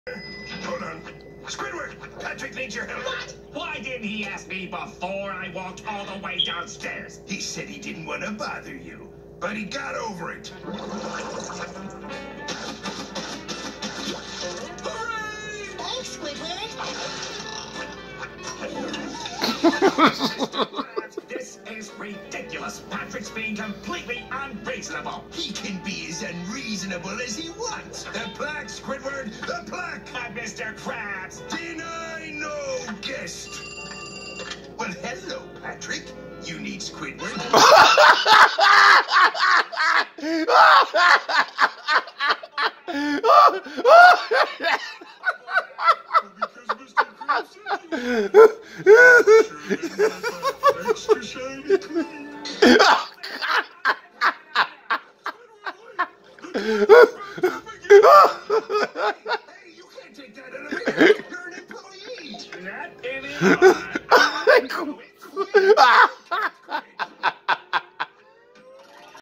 Hold on. Squidward, Patrick needs your help. What? Why didn't he ask me before I walked all the way downstairs? He said he didn't want to bother you, but he got over it. Hooray! Thanks, Squidward. This is ridiculous. Patrick's being completely unreasonable. He can be as unreasonable as he wants. The plaque, Squidward, the plaque! Mr. Krabs. Deny no guest. Well, hello, Patrick. You need Squidward? Extra shiny clean. Hey, you can't take that out of me. You're an employee. Not anymore.